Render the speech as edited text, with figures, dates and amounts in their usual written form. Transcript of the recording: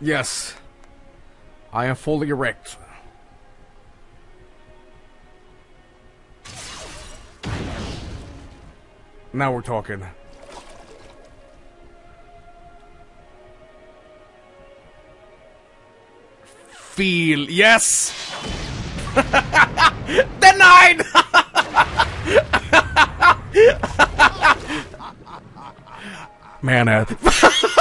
Yes. I am fully erect. Now we're talking. Feel. Yes! Denied! Man,